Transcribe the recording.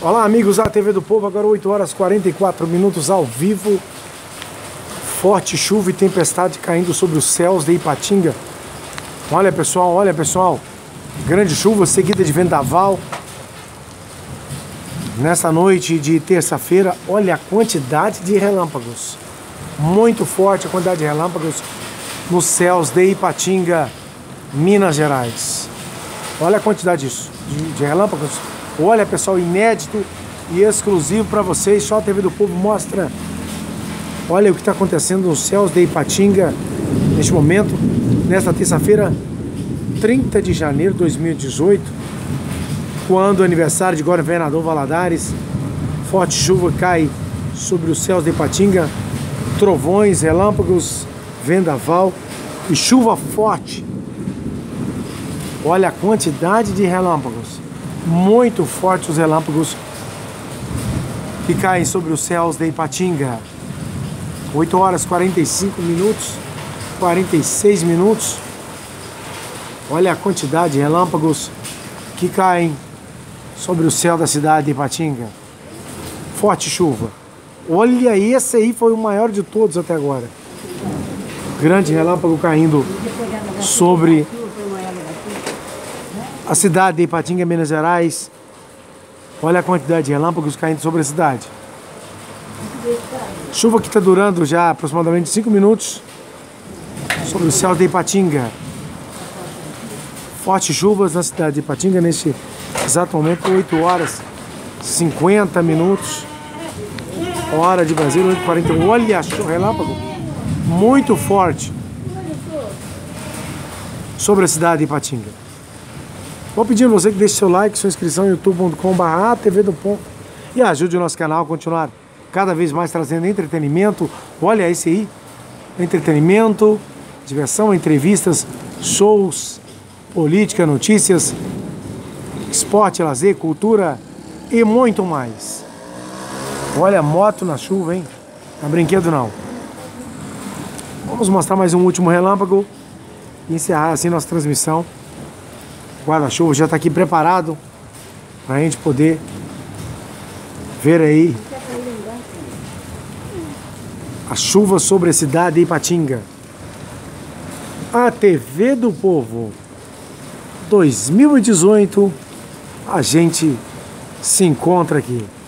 Olá amigos da TV do Povo, agora 8 horas 44 minutos ao vivo. Forte chuva e tempestade caindo sobre os céus de Ipatinga. Olha pessoal, grande chuva seguida de vendaval. Nessa noite de terça-feira, olha a quantidade de relâmpagos. Muito forte a quantidade de relâmpagos nos céus de Ipatinga, Minas Gerais. Olha a quantidade disso, de relâmpagos. Olha pessoal, inédito e exclusivo para vocês. Só a TV do Povo mostra. Olha o que está acontecendo nos céus de Ipatinga neste momento, nesta terça-feira, 30 de janeiro de 2018, quando o aniversário de Governador Valadares. Forte chuva cai sobre os céus de Ipatinga, trovões, relâmpagos, vendaval e chuva forte. Olha a quantidade de relâmpagos. Muito fortes os relâmpagos que caem sobre os céus de Ipatinga. 8 horas 45 minutos, 46 minutos. Olha a quantidade de relâmpagos que caem sobre o céu da cidade de Ipatinga. Forte chuva. Olha, esse aí foi o maior de todos até agora. Grande relâmpago caindo sobre a cidade de Ipatinga, Minas Gerais. Olha a quantidade de relâmpagos caindo sobre a cidade. Chuva que está durando já aproximadamente 5 minutos sobre o céu de Ipatinga. Fortes chuvas na cidade de Ipatinga neste exato momento, 8 horas 50 minutos. Hora de Brasília, 8h41. Olha o relâmpago muito forte sobre a cidade de Ipatinga. Vou pedir a você que deixe seu like, sua inscrição em youtube.com/TV do Povo e ajude o nosso canal a continuar cada vez mais trazendo entretenimento. Olha esse aí, entretenimento, diversão, entrevistas, shows, política, notícias, esporte, lazer, cultura e muito mais. Olha a moto na chuva, hein? Não é brinquedo não. Vamos mostrar mais um último relâmpago e encerrar assim nossa transmissão. O guarda-chuva já está aqui preparado para a gente poder ver aí a chuva sobre a cidade de Ipatinga. A TV do Povo 2018, a gente se encontra aqui.